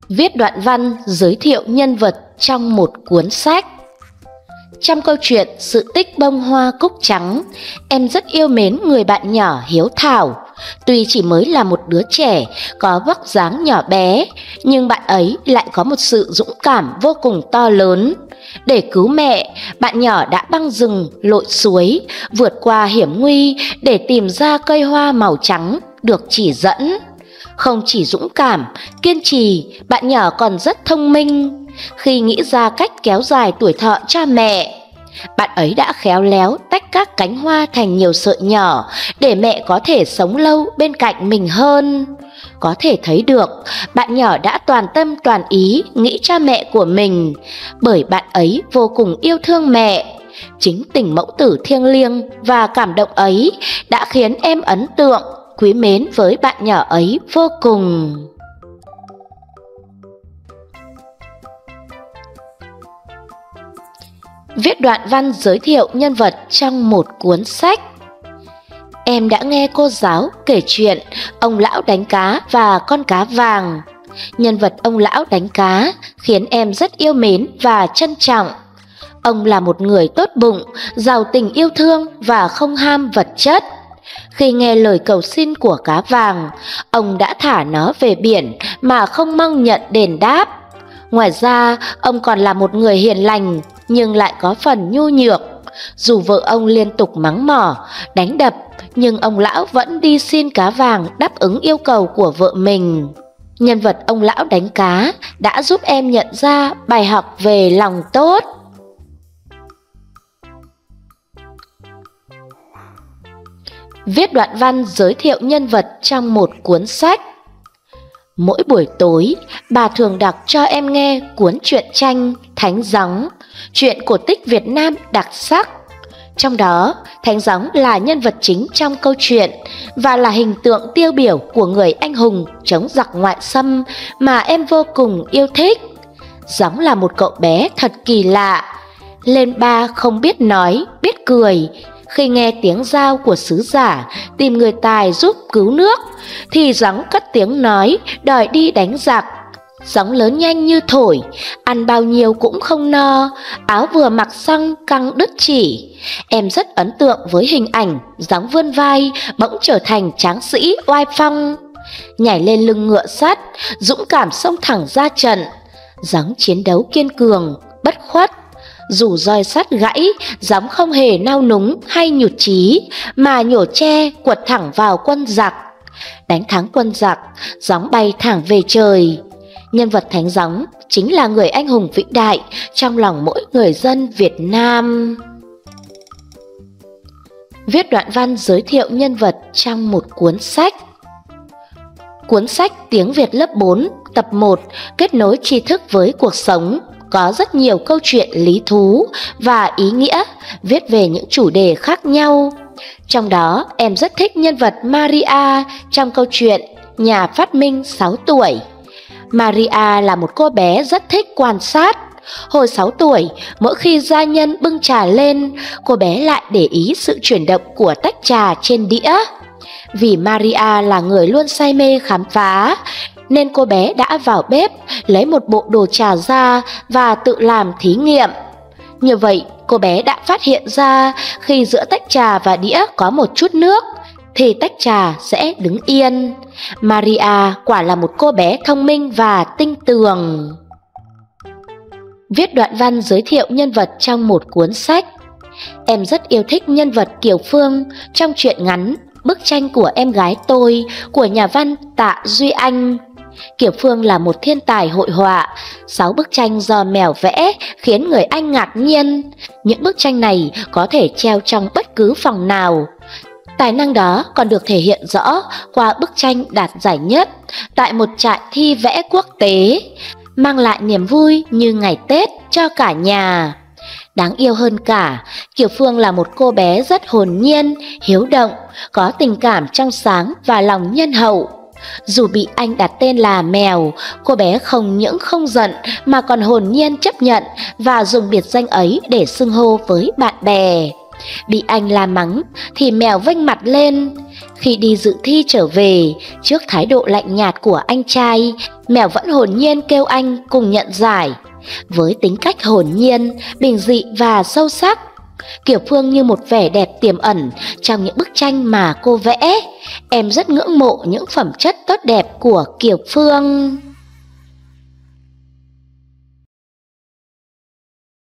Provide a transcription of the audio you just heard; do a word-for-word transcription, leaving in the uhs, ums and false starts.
Viết đoạn văn giới thiệu nhân vật trong một cuốn sách. Trong câu chuyện Sự tích bông hoa cúc trắng, em rất yêu mến người bạn nhỏ Hiếu Thảo. Tuy chỉ mới là một đứa trẻ, có vóc dáng nhỏ bé, nhưng bạn ấy lại có một sự dũng cảm vô cùng to lớn. Để cứu mẹ, bạn nhỏ đã băng rừng, lội suối, vượt qua hiểm nguy để tìm ra cây hoa màu trắng được chỉ dẫn. Không chỉ dũng cảm, kiên trì, bạn nhỏ còn rất thông minh. Khi nghĩ ra cách kéo dài tuổi thọ cho mẹ, bạn ấy đã khéo léo tách các cánh hoa thành nhiều sợi nhỏ để mẹ có thể sống lâu bên cạnh mình hơn. Có thể thấy được, bạn nhỏ đã toàn tâm toàn ý nghĩ cho mẹ của mình, bởi bạn ấy vô cùng yêu thương mẹ. Chính tình mẫu tử thiêng liêng và cảm động ấy đã khiến em ấn tượng, quý mến với bạn nhỏ ấy vô cùng. Viết đoạn văn giới thiệu nhân vật trong một cuốn sách. Em đã nghe cô giáo kể chuyện ông lão đánh cá và con cá vàng. Nhân vật ông lão đánh cá khiến em rất yêu mến và trân trọng. Ông là một người tốt bụng, giàu tình yêu thương và không ham vật chất. Khi nghe lời cầu xin của cá vàng, ông đã thả nó về biển mà không mong nhận đền đáp. Ngoài ra, ông còn là một người hiền lành nhưng lại có phần nhu nhược. Dù vợ ông liên tục mắng mỏ, đánh đập, nhưng ông lão vẫn đi xin cá vàng đáp ứng yêu cầu của vợ mình. Nhân vật ông lão đánh cá đã giúp em nhận ra bài học về lòng tốt. Viết đoạn văn giới thiệu nhân vật trong một cuốn sách. Mỗi buổi tối, bà thường đọc cho em nghe cuốn truyện tranh Thánh Gióng, truyện cổ tích Việt Nam đặc sắc. Trong đó, Thánh Gióng là nhân vật chính trong câu chuyện và là hình tượng tiêu biểu của người anh hùng chống giặc ngoại xâm mà em vô cùng yêu thích. Gióng là một cậu bé thật kỳ lạ, lên ba không biết nói, biết cười. Khi nghe tiếng giao của sứ giả tìm người tài giúp cứu nước, thì Gióng cất tiếng nói đòi đi đánh giặc. Gióng lớn nhanh như thổi, ăn bao nhiêu cũng không no, áo vừa mặc xong căng đứt chỉ. Em rất ấn tượng với hình ảnh Gióng vươn vai bỗng trở thành tráng sĩ oai phong, nhảy lên lưng ngựa sắt, dũng cảm xông thẳng ra trận. Gióng chiến đấu kiên cường, bất khuất. Dù roi sắt gãy, Gióng không hề nao núng hay nhụt chí, mà nhổ tre quật thẳng vào quân giặc. Đánh thắng quân giặc, Gióng bay thẳng về trời. Nhân vật Thánh Gióng chính là người anh hùng vĩ đại trong lòng mỗi người dân Việt Nam. Viết đoạn văn giới thiệu nhân vật trong một cuốn sách. Cuốn sách Tiếng Việt lớp bốn, tập một, kết nối tri thức với cuộc sống, có rất nhiều câu chuyện lý thú và ý nghĩa, viết về những chủ đề khác nhau. Trong đó, em rất thích nhân vật Maria trong câu chuyện Nhà phát minh sáu tuổi. Maria là một cô bé rất thích quan sát. Hồi sáu tuổi, mỗi khi gia nhân bưng trà lên, cô bé lại để ý sự chuyển động của tách trà trên đĩa. Vì Maria là người luôn say mê khám phá, nên cô bé đã vào bếp lấy một bộ đồ trà ra và tự làm thí nghiệm. Như vậy, cô bé đã phát hiện ra khi giữa tách trà và đĩa có một chút nước, thì tách trà sẽ đứng yên. Maria quả là một cô bé thông minh và tinh tường. Viết đoạn văn giới thiệu nhân vật trong một cuốn sách. Em rất yêu thích nhân vật Kiều Phương trong truyện ngắn Bức tranh của em gái tôi của nhà văn Tạ Duy Anh. Kiều Phương là một thiên tài hội họa, sáu bức tranh do mèo vẽ khiến người Anh ngạc nhiên. Những bức tranh này có thể treo trong bất cứ phòng nào. Tài năng đó còn được thể hiện rõ qua bức tranh đạt giải nhất tại một trại thi vẽ quốc tế, mang lại niềm vui như ngày Tết cho cả nhà. Đáng yêu hơn cả, Kiều Phương là một cô bé rất hồn nhiên, hiếu động, có tình cảm trong sáng và lòng nhân hậu. Dù bị anh đặt tên là Mèo, cô bé không những không giận mà còn hồn nhiên chấp nhận và dùng biệt danh ấy để xưng hô với bạn bè. Bị anh la mắng thì mèo vênh mặt lên. Khi đi dự thi trở về, trước thái độ lạnh nhạt của anh trai, mèo vẫn hồn nhiên kêu anh cùng nhận giải. Với tính cách hồn nhiên, bình dị và sâu sắc, Kiều Phương như một vẻ đẹp tiềm ẩn trong những bức tranh mà cô vẽ. Em rất ngưỡng mộ những phẩm chất tốt đẹp của Kiều Phương.